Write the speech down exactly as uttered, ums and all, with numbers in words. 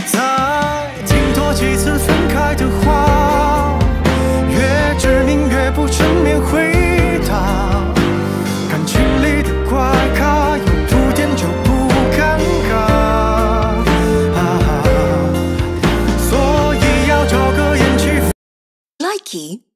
再听多几次分开的话，越执迷越不正面回答。感情里的怪咖，有铺垫就不尴尬。啊，所以要找个演技。 Likey